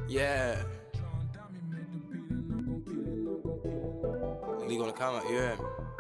Yeah. League on the comment, yeah.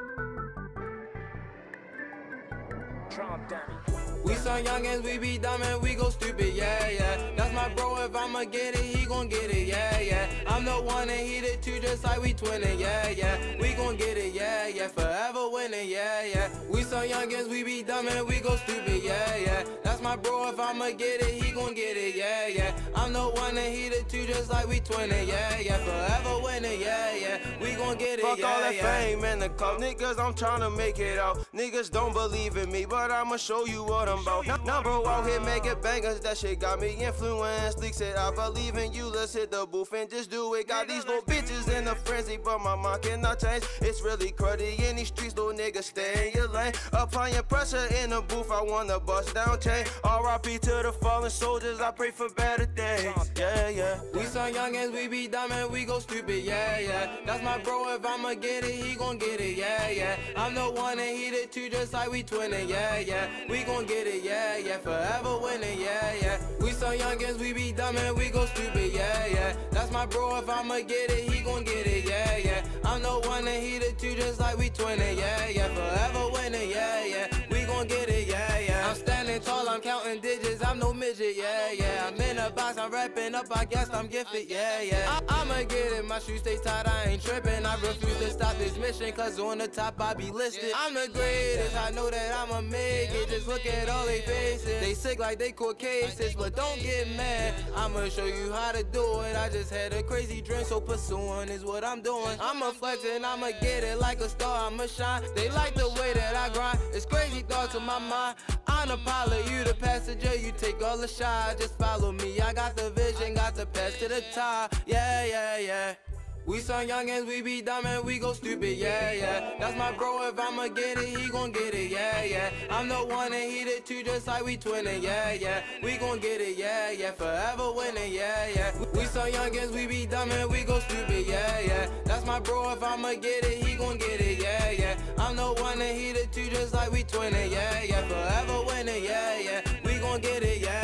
We some youngins, we be dumb and we go stupid, yeah, yeah. That's my bro, if I'ma get it, he gon' get it, yeah, yeah. I'm the one and he the two, just like we twinning, yeah, yeah. We gon' get it, yeah, yeah. Forever winning, yeah, yeah. We some youngins, we be dumb and we go stupid, yeah, yeah. That's my bro, if I'ma get it, he gon' get it, yeah, yeah. I'm the one and he the two, just like we twinning, yeah, yeah. Forever winning, yeah, yeah. We gon' get it, fuck yeah, all that yeah. fame and the clout. Niggas, I'm tryna make it out. Niggas don't believe in me, but I'ma show you what I'm about. Now bro out here making bangers, that shit got me influenced. Leak said I believe in you, let's hit the booth and just do it. Got these little bitches in a frenzy, but my mind cannot change. It's really cruddy in these streets, little niggas, stay in your lane. Applying pressure in the booth, I wanna bust down chain. R.I.P. to the fallen soldiers, I pray for better days. Yeah, yeah. We some youngins, we be dumb and we go stupid, yeah, yeah. That's my bro, if I'ma get it, he gon' get it, yeah, yeah. I'm the one and he the two, just like we twinning, yeah, yeah. We gon' get it, yeah, yeah. Forever winning, yeah, yeah. We some youngins, we be dumb and we go stupid, yeah, yeah. That's my bro, if I'ma get it, he gon' get it, yeah, yeah. I'm the one and he the two, just like we twinning, yeah, yeah. Forever winning, yeah, yeah. We gon' get it, yeah, yeah. I'm standing tall, I'm counting digits, I'm no midget, yeah, yeah. I'm in a box, I'm wrapping up, I guess I'm gifted, yeah, yeah. I'ma get it, my shoes stay tight, I ain't tripping. I refuse to stop this mission, cause on the top I be listed. I'm the greatest, I know that I'ma make it. Just look at all they faces. They sick like they court cases, but don't get mad. I'ma show you how to do it. I just had a crazy dream, so pursuing is what I'm doing. I'ma flex and I'ma get it like a star, I'ma shine. They like the way that I grind, it's crazy thoughts in my mind. I'm the pilot, you the passenger, you take all the shots. Just follow me, I got the vision, got the pass to the top. Yeah, yeah, yeah. We some youngins, we be dumb and we go stupid, yeah, yeah. That's my bro, if I'ma get it, he gon' get it, yeah, yeah. I'm the one and he the two, just like we twinning, yeah, yeah. We gon' get it, yeah, yeah. Forever winning, yeah, yeah. We some youngins, we be dumb and we go stupid, yeah, yeah. That's my bro, if I'ma get it, he gon' get it, yeah, yeah. I'm the one and he the two, just like we twinning, yeah, yeah. Forever winning, yeah, yeah. We gon' get it, yeah.